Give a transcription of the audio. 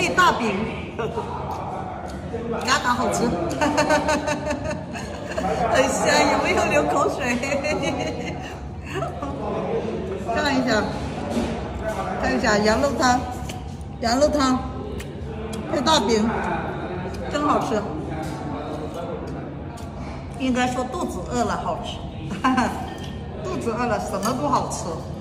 配大饼，嘎嘎好吃，很香，有没有流口水？看一下羊肉汤，配大饼，真好吃。应该说肚子饿了好吃，肚子饿了什么都好吃。